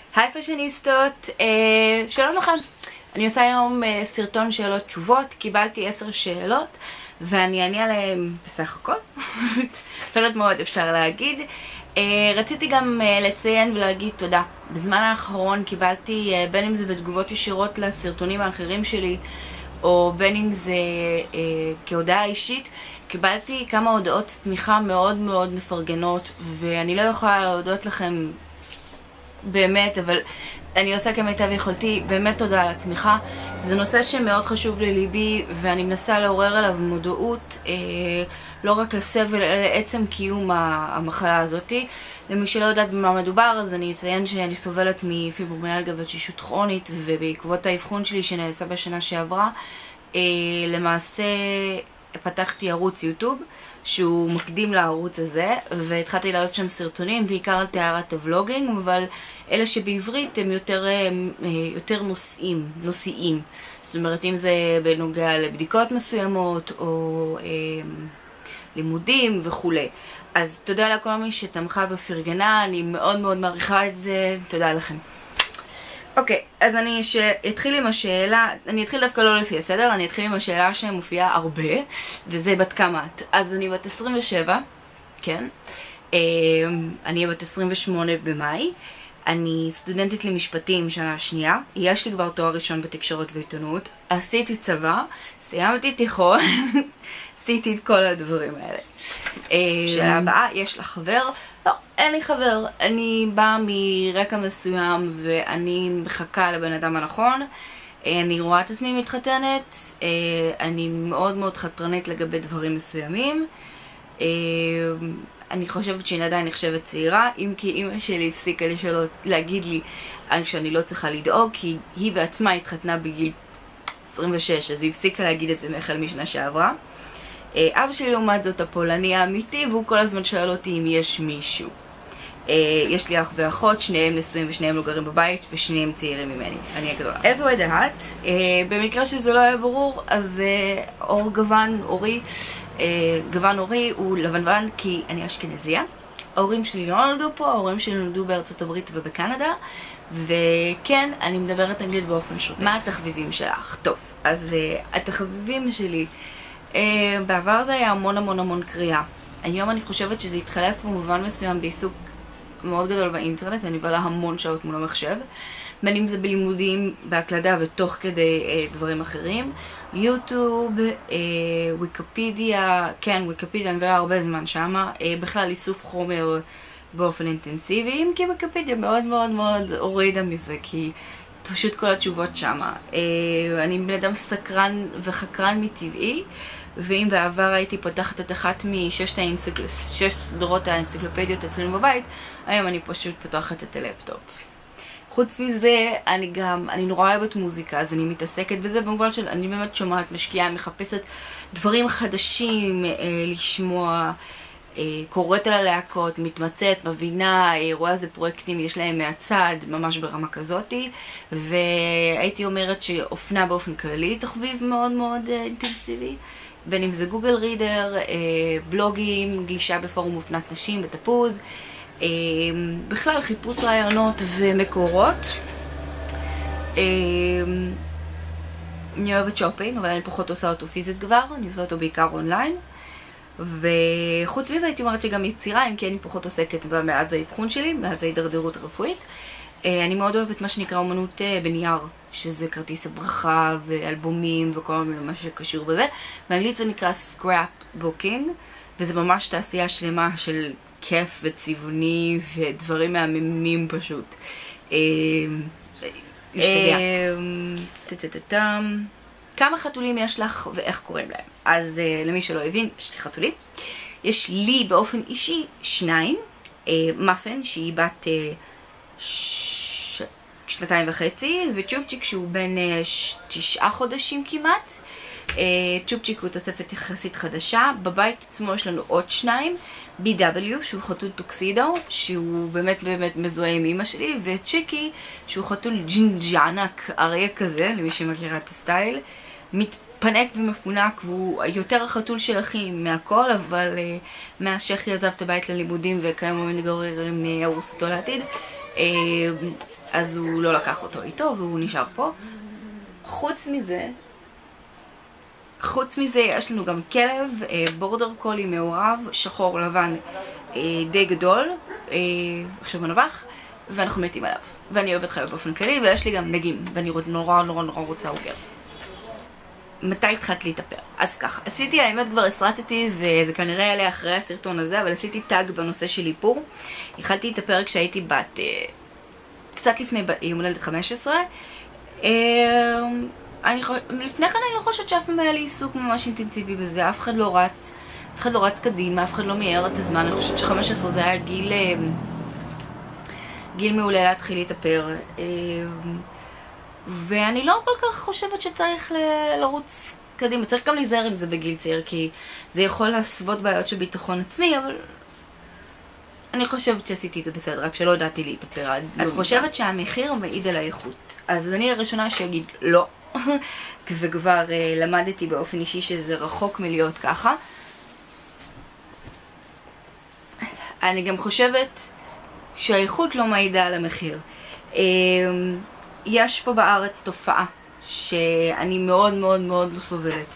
היי פאשיניסטות, שלום לכם. אני עושה היום סרטון שאלות תשובות. קיבלתי 10 שאלות ואני אענה עליהן בסך הכל. לא יודעת מה עוד אפשר להגיד. רציתי גם לציין ולהגיד תודה. בזמן האחרון קיבלתי, בין אם זה בתגובות ישירות לסרטונים האחרים שלי, או בין אם זה כהודעה אישית, קיבלתי כמה הודעות תמיכה מאוד מאוד מפרגנות, ואני לא יכולה להודות לכם באמת, אבל אני עושה כמיטב יכולתי. באמת תודה על התמיכה. זה נושא שמאוד חשוב לליבי, ואני מנסה לעורר עליו מודעות, לא רק לסבל, אלא לעצם קיום המחלה הזאת. למי שלא יודעת במה מדובר, אז אני אציין שאני סובלת מפיברומיאלגיה ותשישות כרונית, ובעקבות האבחון שלי שנעשה בשנה שעברה, למעשה פתחתי ערוץ יוטיוב שהוא מקדים לערוץ הזה, והתחלתי לעלות שם סרטונים, בעיקר על תיארת הוולוגינג, אבל אלה שבעברית הם יותר נושאים. זאת אומרת, אם זה בנוגע לבדיקות מסוימות או לימודים וכו'. אז תודה לכל מי שתמכה ופרגנה, אני מאוד מאוד מעריכה את זה, תודה לכם. אוקיי, אז אני אתחיל עם השאלה, אני אתחיל דווקא לא לפי הסדר, אני אתחיל עם השאלה שמופיעה הרבה, וזה בת כמה את. אז אני בת 27, כן, אני בת 28 במאי, אני סטודנטית למשפטים שנה שנייה, יש לי כבר תואר ראשון בתקשורת ועיתונות, עשיתי צבא, סיימתי תיכון, עשיתי את כל הדברים האלה. שאלה הבאה, יש לך חבר? לא, אין לי חבר. אני באה מרקע מסוים ואני מחכה לבן אדם הנכון. אני רואה את עצמי מתחתנת. אני מאוד מאוד חתרנית לגבי דברים מסוימים. אני חושבת שאני עדיין נחשבת צעירה, אם כי אמא שלי הפסיקה להגיד לי שאני לא צריכה לדאוג, כי היא בעצמה התחתנה בגיל 26, אז היא הפסיקה להגיד את זה מהחל משנה שעברה. אבא שלי לעומת זאת הפולני האמיתי, והוא כל הזמן שואל אותי אם יש מישהו. יש לי אח ואחות, שניהם נשואים ושניהם לא גרים בבית, ושניהם צעירים ממני. אני הגדולה. איזו עדה את? במקרה שזה לא היה ברור, אז אור גוון אורי, גוון אורי הוא לבנוון כי אני אשכנזיה. ההורים שלי לא נולדו פה, ההורים שלי נולדו בארצות הברית ובקנדה, וכן, אני מדברת אנגלית באופן שוטף. מה התחביבים שלך? טוב, אז התחביבים שלי, בעבר זה היה המון קריאה. היום אני חושבת שזה התחלף במובן מסוים בעיסוק מאוד גדול באינטרנט. אני מבלה המון שעות מול המחשב, בין אם זה בלימודים, בהקלדה ותוך כדי דברים אחרים. יוטיוב, ויקיפדיה, כן, ויקיפדיה, אני מבלה הרבה זמן שמה. בכלל איסוף חומר באופן אינטנסיבי, אם כי ויקיפדיה מאוד הורידה מזה, כי פשוט כל התשובות שמה. אני בן אדם סקרן וחקרן מטבעי, ואם בעבר הייתי פותחת את אחת משש סדרות האנציקלופדיות אצלנו בבית, היום אני פשוט פותחת את הלפטופ. חוץ מזה, אני נורא אוהבת מוזיקה, אז אני מתעסקת בזה במובן של אני באמת שומעת, משקיעה, מחפשת דברים חדשים לשמוע, קוראת על הלהקות, מתמצאת, מבינה, רואה איזה פרויקטים יש להם מהצד, ממש ברמה כזאת. והייתי אומרת שאופנה באופן כללי תחביב מאוד אינטנסיבי, בין אם זה גוגל רידר, בלוגים, גלישה בפורום אופנת נשים בתפוז, בכלל חיפוש רעיונות ומקורות. אני אוהבת שופינג, אבל אני פחות עושה אותו פיזית כבר, אני עושה אותו בעיקר אונליין. וחוץ מזה הייתי אומרת שגם יצירה, אם כי אני פחות עוסקת בה מאז האבחון שלי, מאז ההידרדרות הרפואית. אני מאוד אוהבת מה שנקרא אומנות בנייר, שזה כרטיס הברכה ואלבומים וכל מה שקשור בזה. באנגלית זה נקרא scrap booking, וזה ממש תעשייה שלמה של כיף וצבעוני ודברים מהממים פשוט. להשתגע. כמה חתולים יש לך ואיך קוראים להם? אז למי שלא הבין, יש לי חתולים. יש לי באופן אישי 2, מאפן שהיא בת 2.5, וצ'ופצ'יק שהוא בן 9 חודשים כמעט. צ'ופצ'יק הוא תוספת יחסית חדשה. בבית עצמו יש לנו עוד 2, BW שהוא חתול טוקסידו, שהוא באמת מזוהה עם אמא שלי, וצ'יקי שהוא חתול ג'ינג'י ענק, אריה כזה, למי שמכירה את הסטייל, מתפנק ומפונק, והוא יותר החתול של אחי מהכל, אבל מהשכי עזב את הבית ללימודים וכיום הוא מתגורר עם ארוס אותו לעתיד. אז הוא לא לקח אותו איתו והוא נשאר פה. חוץ מזה יש לנו גם כלב, בורדר קולי מעורב, שחור לבן די גדול, עכשיו מנבח, ואנחנו מתים עליו. ואני אוהבת חיות באופן כללי, ויש לי גם נגים, ואני נורא רוצה אוגר. מתי התחלת להתאפר? אז ככה, עשיתי, האמת כבר הסרטתי, וזה כנראה יעלה אחרי הסרטון הזה, אבל עשיתי טאג בנושא של איפור. התחלתי להתאפר כשהייתי בת, קצת לפני יום הולדת 15. לפני כן אני לא חושבת שאף פעם היה לי עיסוק ממש אינטנסיבי בזה, אף אחד לא רץ קדימה, אף אחד לא מיהר את הזמן. אני חושבת ש15 זה היה גיל מעולה להתחיל להתאפר, ואני לא כל כך חושבת שצריך לרוץ קדימה. צריך גם להיזהר עם זה בגיל צעיר, כי זה יכול להסוות בעיות של ביטחון עצמי, אבל אני חושבת שעשיתי את זה בסדר, רק שלא ידעתי להתאפר. את חושבת שהמחיר מעיד על האיכות, אז אני הראשונה שאגיד לא, וכבר למדתי באופן אישי שזה רחוק מלהיות ככה. אני גם חושבת שהאיכות לא מעידה על המחיר. יש פה בארץ תופעה שאני מאוד לא סובלת.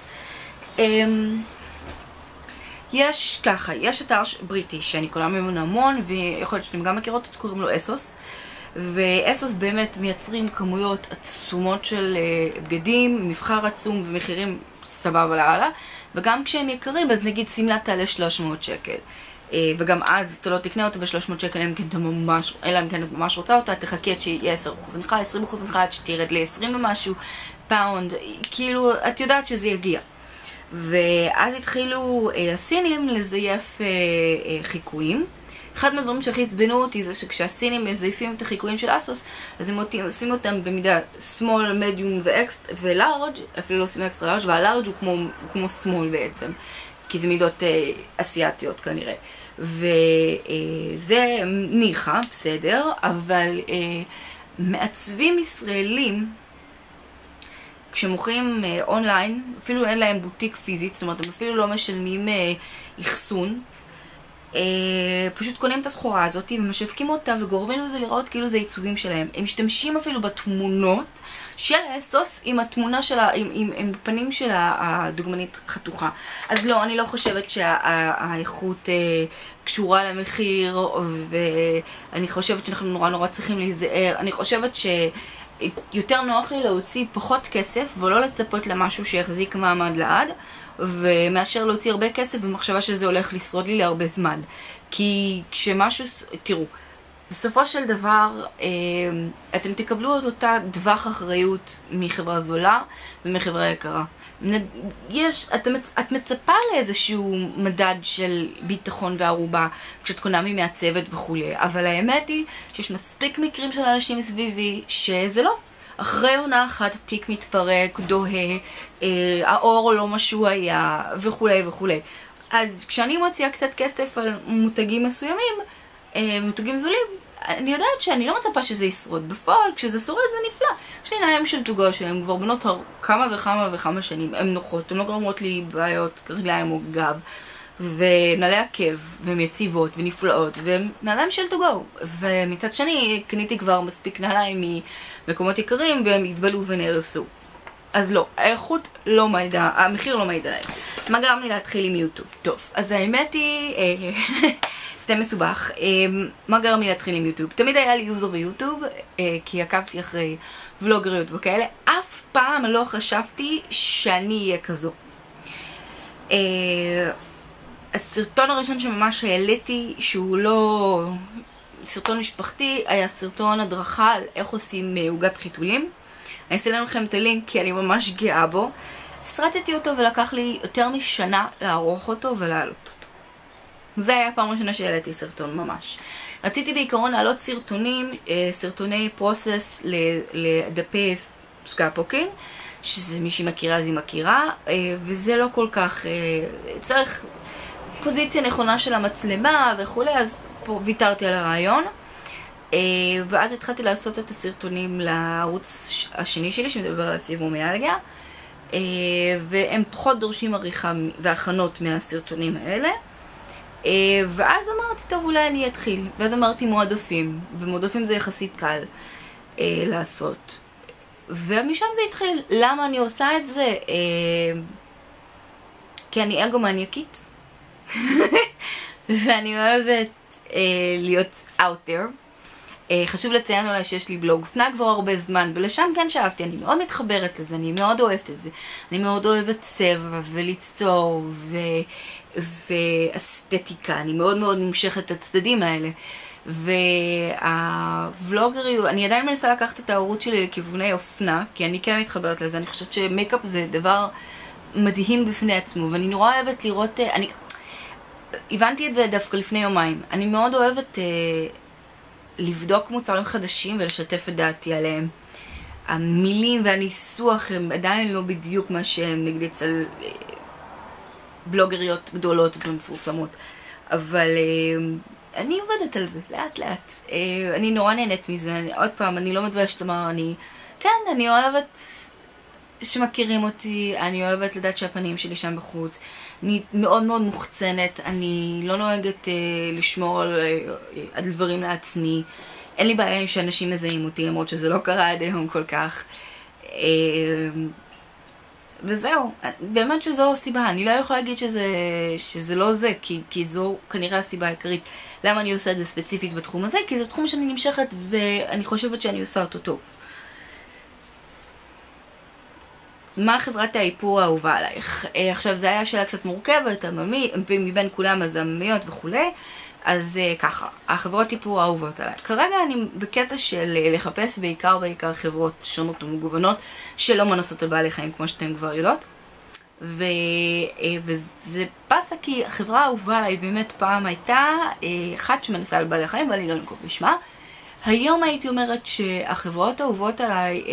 יש ככה, יש אתר בריטי שאני קונה ממנו המון, ויכול להיות שאתם גם מכירות אותו, קוראים לו אסוס. ואסוס באמת מייצרים כמויות עצומות של בגדים, מבחר עצום ומחירים סבבה לאללה. וגם כשהם יקרים, אז נגיד סמלה תעלה 300 שקל. וגם אז אתה לא תקנה אותה ב-300 שקל, אלא אם כן אתה ממש רוצה אותה, תחכי עד שיהיה 10% הנחה, 20% הנחה, עד שתרד ל-20 ומשהו פאונד, כאילו את יודעת שזה יגיע. ואז התחילו הסינים לזייף חיקויים. אחד מהדברים שהכי עצבנו אותי זה שכשהסינים מזייפים את החיקויים של אסוס, אז הם עושים אותם במידה small, medium ולארג', אפילו לא עושים אקסטרה לארג', והלארג' הוא כמו small בעצם, כי זה מידות אסיאטיות כנראה. וזה ניחה, בסדר, אבל מעצבים ישראלים, כשמוכרים אונליין, אפילו אין להם בוטיק פיזית, זאת אומרת, הם אפילו לא משלמים אחסון, פשוט קונים את הסחורה הזאת ומשווקים אותה וגורמים לזה לראות כאילו זה עיצובים שלהם. הם משתמשים אפילו בתמונות של האסוס עם התמונה של עם פנים של הדוגמנית חתוכה. אז לא, אני לא חושבת שהאיכות קשורה למחיר, ואני חושבת שאנחנו נורא צריכים להיזהר. אני חושבת שיותר נוח לי להוציא פחות כסף ולא לצפות למשהו שיחזיק מעמד לעד, ומאשר להוציא הרבה כסף במחשבה שזה הולך לשרוד לי להרבה זמן. כי כשמשהו, תראו, בסופו של דבר אתם תקבלו את אותה דווח אחריות מחברה זולה ומחברה יקרה. את מצפה לאיזשהו מדד של ביטחון וערובה כשאת קונה ממעצבת וכו', אבל האמת היא שיש מספיק מקרים של אנשים מסביבי שזה לא. אחרי עונה אחת התיק מתפרק, דוהה, האור לא משהו היה, וכו' וכו'. אז כשאני מוציאה קצת כסף על מותגים מסוימים, מותגים זולים, אני יודעת שאני לא מצפה שזה ישרוד. בפועל, כשזה שורד זה נפלא. יש לי נעליים של טוגו שהן כבר בנות כמה וכמה שנים. הן נוחות, הן לא גורמות לי בעיות רגליים או גב. ונעלי עקב, והן יציבות ונפלאות, והן נעליים של טוגו. ומצד שני, קניתי כבר מספיק נעליים ממקומות יקרים, והם התבלו ונהרסו. אז לא, האיכות לא מעידה, המחיר לא מעידה עליהם. מה גרם לי להתחיל עם יוטיוב? טוב, אז האמת היא, סתם מסובך, מה גרם לי להתחיל עם יוטיוב? תמיד היה לי יוזר ביוטיוב, כי עקבתי אחרי ולוגריות וכאלה, אף פעם לא חשבתי שאני אהיה כזו. הסרטון הראשון שממש העליתי, שהוא לא סרטון משפחתי, היה סרטון הדרכה על איך עושים עוגת חיתולים. אני אסלם לכם את הלינק כי אני ממש גאה בו. הסרטתי אותו ולקח לי יותר משנה לערוך אותו ולהעלות אותו. זה היה הפעם הראשונה שהעליתי סרטון ממש. רציתי בעיקרון להעלות סרטוני פרוסס לדפי סקאפוקינג, שזה מי שמכירה אז היא מכירה, וזה לא כל כך, צריך פוזיציה נכונה של המצלמה וכו', אז פה ויתרתי על הרעיון. ואז התחלתי לעשות את הסרטונים לערוץ השני שלי שמדבר על פיברומיאלגיה, והם פחות דורשים עריכה והכנות מהסרטונים האלה. ואז אמרתי, טוב, אולי אני אתחיל. ואז אמרתי מועדפים, ומועדפים זה יחסית קל. לעשות. ומשם זה התחיל. למה אני עושה את זה? כי אני אגו-מניאקית. ואני אוהבת להיות out there. חשוב לציין אולי שיש לי בלוג אופנה כבר הרבה זמן, ולשם כן שאהבתי, אני מאוד מתחברת לזה, אני מאוד אוהבת את זה. אני מאוד אוהבת צבע וליצור ואסתטיקה, אני מאוד מאוד נמשכת את הצדדים האלה. והוולוגריות, אני עדיין מנסה לקחת את הערוץ שלי לכיווני אופנה, כי אני כן מתחברת לזה, אני חושבת שמייקאפ זה דבר מדהים בפני עצמו, ואני נורא אוהבת לראות, אני הבנתי את זה דווקא לפני יומיים, אני מאוד אוהבת לבדוק מוצרים חדשים ולשתף את דעתי עליהם. המילים והניסוח הם עדיין לא בדיוק מה שהם נגיד אצל בלוגריות גדולות ומפורסמות, אבל אני עובדת על זה, לאט לאט. אני נורא נהנית מזה, עוד פעם, אני לא מתביישת לומר, אני אוהבת שמכירים אותי, אני אוהבת לדעת שהפנים שלי שם בחוץ, אני מאוד מאוד מוחצנת, אני לא נוהגת לשמור על דברים לעצמי, אין לי בעיה עם שאנשים מזהים אותי, למרות שזה לא קרה עד היום כל כך. וזהו, באמת שזו הסיבה, אני לא יכולה להגיד שזה לא זה, כי זו כנראה הסיבה העיקרית. למה אני עושה את זה ספציפית בתחום הזה? כי זה תחום שאני נמשכת ואני חושבת שאני עושה אותו טוב. מה חברת האיפור האהובה עלייך? עכשיו, זה היה שאלה קצת מורכבת, מבין כולם הזממיות וכו'. אז ככה, החברות איפור האהובות עליי. כרגע אני בקטע של לחפש בעיקר חברות שונות ומגוונות שלא מנסות על בעלי חיים, כמו שאתם כבר יודעות. וזה פסה כי החברה האהובה עליי באמת פעם הייתה אחת שמנסה על בעלי חיים, ואני לא נקוב בשמה. היום הייתי אומרת שהחברות האהובות עליי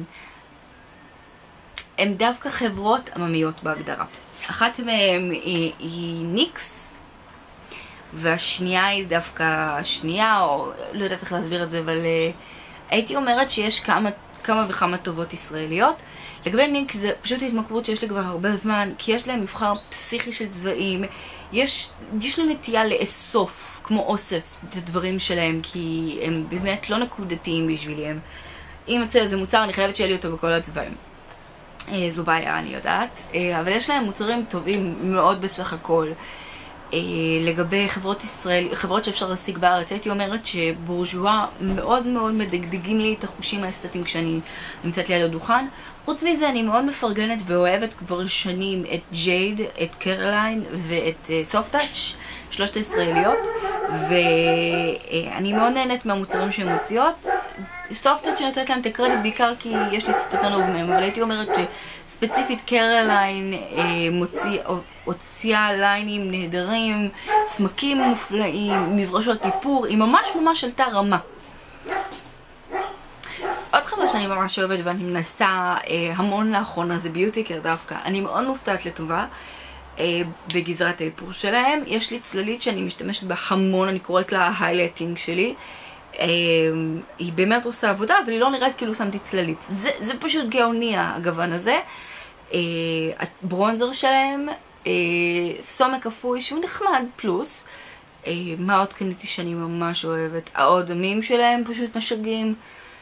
הן דווקא חברות עממיות בהגדרה. אחת מהן היא ניקס, והשנייה היא דווקא השנייה, או לא יודעת איך להסביר את זה, אבל הייתי אומרת שיש כמה וכמה טובות ישראליות. לגבי ניקס זה פשוט התמכרות שיש לי כבר הרבה זמן, כי יש להם מבחר פסיכי של צבעים, יש לי נטייה לאסוף, כמו אוסף, את הדברים שלהם, כי הם באמת לא נקודתיים בשבילי. אם יוצא איזה מוצר, אני חייבת שיהיה לי אותו בכל הצבעים. זו בעיה, אני יודעת, אבל יש להם מוצרים טובים מאוד בסך הכל. לגבי חברות שאפשר להשיג בארץ, הייתי אומרת שבורז'ואה מאוד מאוד מדגדגים לי את החושים האסתטיים כשאני נמצאת ליד הדוכן. חוץ מזה אני מאוד מפרגנת ואוהבת כבר שנים את ג'ייד, את קרליין ואת סופטאץ', שלושת הישראליות, ואני מאוד נהנית מהמוצרים שהן מוציאות. סופטאץ' שנותנת להם את הקרדיט בעיקר כי יש לי שפתון אהוב מהם, אבל הייתי אומרת ספציפית קרליין הוציאה ליינים נהדרים, סמקים מופלאים, מברשות איפור, היא ממש עלתה רמה. עוד חברה שאני ממש אוהבת ואני מנסה המון לאחרונה זה ביוטיקר דווקא. אני מאוד מופתעת לטובה בגזרת האיפור שלהם. יש לי צללית שאני משתמשת בה המון, אני קוראת לה ההיילייטינג שלי. היא באמת עושה עבודה, אבל היא לא נראית כאילו שמתי צללית. זה פשוט גאוני הגוון הזה. הברונזר שלהם, סומק אפוי שהוא נחמד פלוס. מה עוד קניתי שאני ממש אוהבת? האודמים שלהם פשוט משגעים.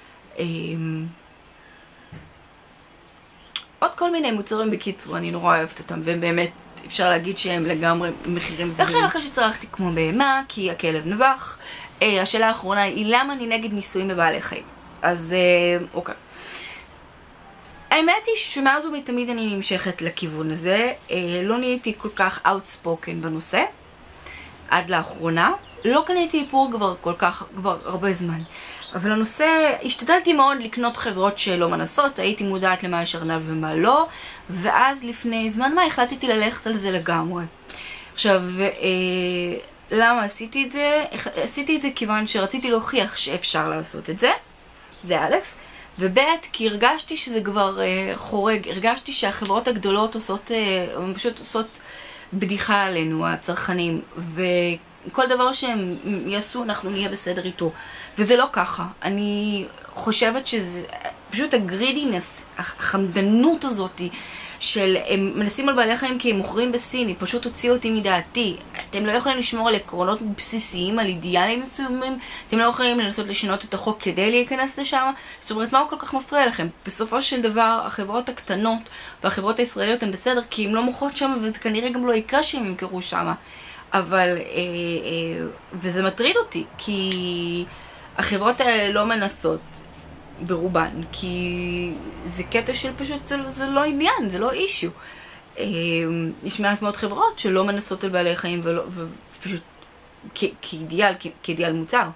עוד כל מיני מוצרים בקיצור, אני נורא אוהבת אותם, והם באמת אפשר להגיד שהם לגמרי מחירים זולים. ועכשיו אחרי שצרכתי כמו בהמה, כי הכלב נבח, השאלה האחרונה היא למה אני נגד ניסויים בבעלי חיים. אז אוקיי. האמת היא שמאז ומתמיד אני נמשכת לכיוון הזה, לא נהייתי כל כך outspoken בנושא, עד לאחרונה. לא קניתי איפור כבר הרבה זמן. אבל הנושא, השתדלתי מאוד לקנות חברות שלא מנסות, הייתי מודעת למה יש ארנב ומה לא, ואז לפני זמן מה החלטתי ללכת על זה לגמרי. עכשיו, למה עשיתי את זה? עשיתי את זה כיוון שרציתי להוכיח שאפשר לעשות את זה, זה א', וב' כי הרגשתי שזה כבר חורג, הרגשתי שהחברות הגדולות פשוט עושות בדיחה עלינו, הצרכנים, וכל דבר שהם יעשו אנחנו נהיה בסדר איתו, וזה לא ככה. אני חושבת שזה פשוט הגרידינס, החמדנות הזאת של הם מנסים על בעלי חיים כי הם מוכרים בסין, היא פשוט הוציאה אותי מדעתי. אתם לא יכולים לשמור על עקרונות בסיסיים, על אידיאלים מסוימים, אתם לא יכולים לנסות לשנות את החוק כדי להיכנס לשם. זאת אומרת, מה הוא כל כך מפריע לכם? בסופו של דבר, החברות הקטנות והחברות הישראליות הן בסדר, כי הן לא מוכרות שם, וזה כנראה גם לא יקרה שהם ימכרו שם. אבל, וזה מטריד אותי, כי החברות האלה לא מנסות ברובן, כי זה קטע של פשוט, זה לא עניין, זה לא אישו. יש מעט מאוד חברות שלא מנסות על בעלי חיים, ופשוט כאידיאל מוצר.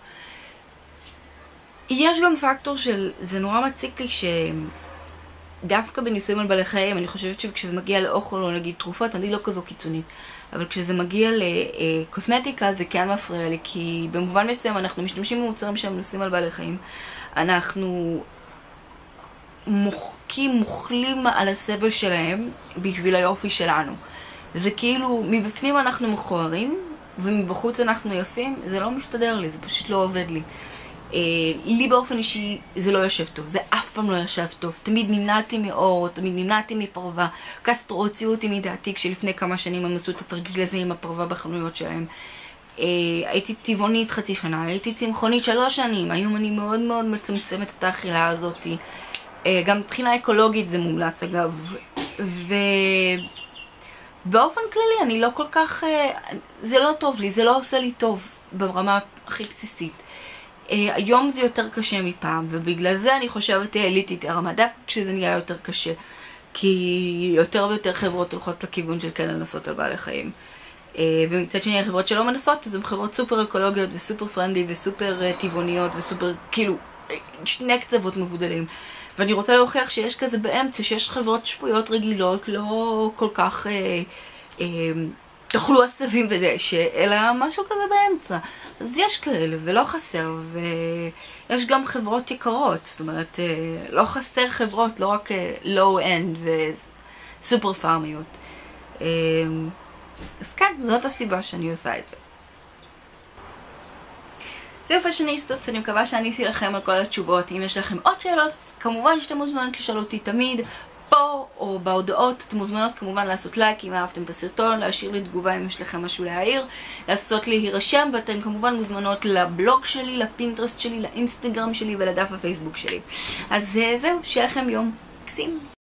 יש גם פקטור של, זה נורא מציק לי שדווקא בניסויים על בעלי חיים, אני חושבת שכשזה מגיע לאוכל או נגיד תרופות, אני לא כזו קיצונית. אבל כשזה מגיע לקוסמטיקה זה כן מפריע לי, כי במובן מסוים אנחנו משתמשים במוצרים שהם נושאים על בעלי חיים. אנחנו מוכלים על הסבל שלהם בשביל היופי שלנו. זה כאילו, מבפנים אנחנו מכוערים, ומבחוץ אנחנו יפים, זה לא מסתדר לי, זה פשוט לא עובד לי. לי באופן אישי זה לא יושב טוב, זה אף פעם לא ישב טוב. תמיד נמנעתי מאור, תמיד נמנעתי מפרווה. קסטרו הוציאו אותי מדעתי כשלפני כמה שנים הם עשו את התרגיל הזה עם הפרווה בחנויות שלהם. הייתי טבעונית חצי שנה, הייתי צמחונית 3 שנים. היום אני מאוד מאוד מצמצמת את האכילה הזאת. גם מבחינה אקולוגית זה מומלץ אגב. ובאופן כללי אני לא כל כך, זה לא טוב לי, זה לא עושה לי טוב ברמה הכי בסיסית. היום זה יותר קשה מפעם, ובגלל זה אני חושבת העליתי את הרמה דווקא כשזה נהיה יותר קשה, כי יותר ויותר חברות הולכות לכיוון של כן לנסות על בעלי חיים. ומצד שני החברות שלא מנסות, אז הן חברות סופר אקולוגיות וסופר פרנדלי וסופר טבעוניות וסופר, כאילו, שני קצוות מבודלים. ואני רוצה להוכיח שיש כזה באמצע, שיש חברות שפויות רגילות, לא כל כך תאכלו עשבים ודשא, אלא משהו כזה באמצע. אז יש כאלה, ולא חסר, ויש גם חברות יקרות, זאת אומרת, לא חסר חברות, לא רק low-end וסופר פארמיות. אז כן, זאת הסיבה שאני עושה את זה. זהו פאשיניסטות, אני מקווה שעניתי לכם על כל התשובות. אם יש לכם עוד שאלות, כמובן שאתם מוזמנות לשאול אותי תמיד, פה או בהודעות. אתם מוזמנות כמובן לעשות לייק אם אהבתם את הסרטון, להשאיר לי תגובה אם יש לכם משהו להעיר, לעשות לי הירשם, ואתם כמובן מוזמנות לבלוג שלי, לפינטרסט שלי, לאינסטגרם שלי ולדף הפייסבוק שלי. אז זהו, שיהיה לכם יום מקסים.